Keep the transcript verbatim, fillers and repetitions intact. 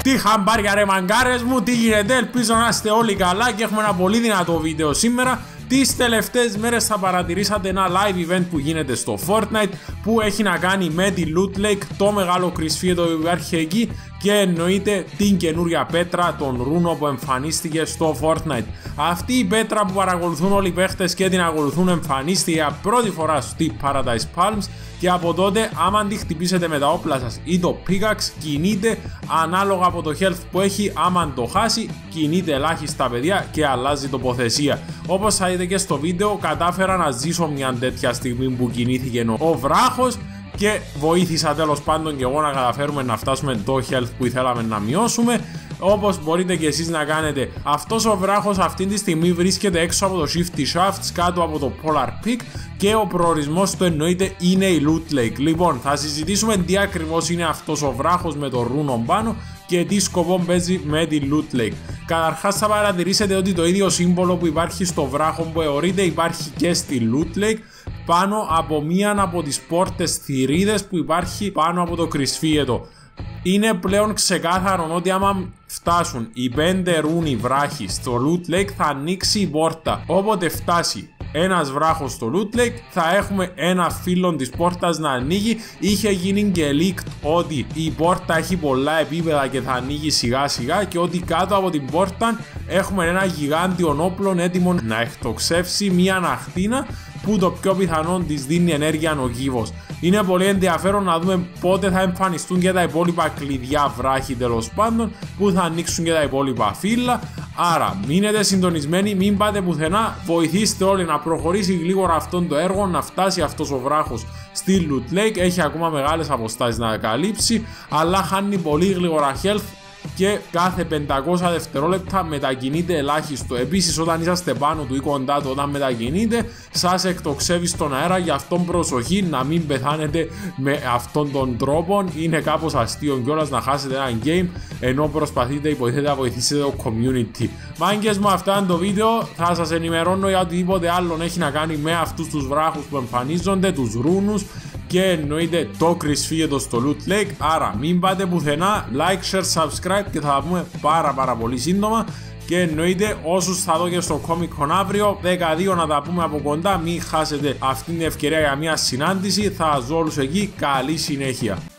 Τι χαμπάρια ρε μαγκάρες μου, τι γίνεται, ελπίζω να είστε όλοι καλά και έχουμε ένα πολύ δυνατό βίντεο σήμερα. Τις τελευταίες μέρες θα παρατηρήσατε ένα live event που γίνεται στο Fortnite που έχει να κάνει με τη Loot Lake, το μεγάλο κρυσφύετο που υπάρχει εκεί και εννοείται την καινούρια πέτρα, τον ρούνο που εμφανίστηκε στο Fortnite. Αυτή η πέτρα που παρακολουθούν όλοι οι παίχτες και την ακολουθούν εμφανίστηκε για πρώτη φορά στη Paradise Palms και από τότε άμα τη χτυπήσετε με τα όπλα σας ή το pickaxe κινείται ανάλογα από το health που έχει, άμα το χάσει κινείται ελάχιστα παιδιά και αλλάζει τοποθεσία. Όπως θα δείτε και στο βίντεο, κατάφερα να ζήσω μια τέτοια στιγμή που κινήθηκε ο βράχος και βοήθησα τέλος πάντων και εγώ να καταφέρουμε να φτάσουμε το health που ήθελαμε να μειώσουμε. Όπως μπορείτε και εσείς να κάνετε. Αυτός ο βράχος αυτή τη στιγμή βρίσκεται έξω από το Shifty Shafts, κάτω από το Polar Peak και ο προορισμός του εννοείται είναι η Loot Lake. Λοιπόν, θα συζητήσουμε τι ακριβώς είναι αυτός ο βράχος με το ρούνο πάνω και τι σκοπό παίζει με τη Loot Lake. Καταρχάς θα παρατηρήσετε ότι το ίδιο σύμβολο που υπάρχει στο βράχο που εωρείται υπάρχει και στη Loot Lake, πάνω από μία από τις πόρτες θηρίδες που υπάρχει πάνω από το κρυσφύετο. Είναι πλέον ξεκάθαρο ότι άμα φτάσουν οι πέντε ρούνοι βράχοι στο Loot Lake θα ανοίξει η πόρτα. Όποτε φτάσει ένας βράχος στο Loot Lake θα έχουμε ένα φύλλο της πόρτας να ανοίγει. Είχε γίνει και leaked ότι η πόρτα έχει πολλά επίπεδα και θα ανοίγει σιγά σιγά και ότι κάτω από την πόρτα έχουμε ένα γιγάντιο όπλο έτοιμο να εκτοξεύσει μια αχτίνα που το πιο πιθανόν της δίνει ενέργεια ο κύβος. Είναι πολύ ενδιαφέρον να δούμε πότε θα εμφανιστούν και τα υπόλοιπα κλειδιά βράχοι τέλος πάντων που θα ανοίξουν και τα υπόλοιπα φύλλα. Άρα μείνετε συντονισμένοι, μην πάτε πουθενά, βοηθήστε όλοι να προχωρήσει γλίγορα αυτό το έργο, να φτάσει αυτός ο βράχος στη Loot Lake. Έχει ακόμα μεγάλες αποστάσεις να καλύψει, αλλά χάνει πολύ γλίγορα health και κάθε πεντακόσια δευτερόλεπτα μετακινείται ελάχιστο. Επίσης όταν είσαστε πάνω του ή κοντά του, όταν μετακινείτε σας εκτοξεύει στον αέρα, γι' αυτόν προσοχή να μην πεθάνετε με αυτόν τον τρόπο. Είναι κάπως αστείο κιόλας να χάσετε ένα game ενώ προσπαθείτε υποτίθεται να βοηθήσετε το community. Μάγκες μου, αυτά είναι το βίντεο, θα σας ενημερώνω για οτιδήποτε άλλο έχει να κάνει με αυτούς τους βράχους που εμφανίζονται, τους ρούνους και εννοείται το κρυσφύετο στο Loot Lake. Άρα μην πάτε πουθενά, like, share, subscribe και θα τα πούμε πάρα πάρα πολύ σύντομα. Και εννοείται όσους θα δω και στο Comic Con αύριο δεκαετία να τα πούμε από κοντά, μην χάσετε αυτή την ευκαιρία για μια συνάντηση. Θα ζω όλους εκεί, καλή συνέχεια.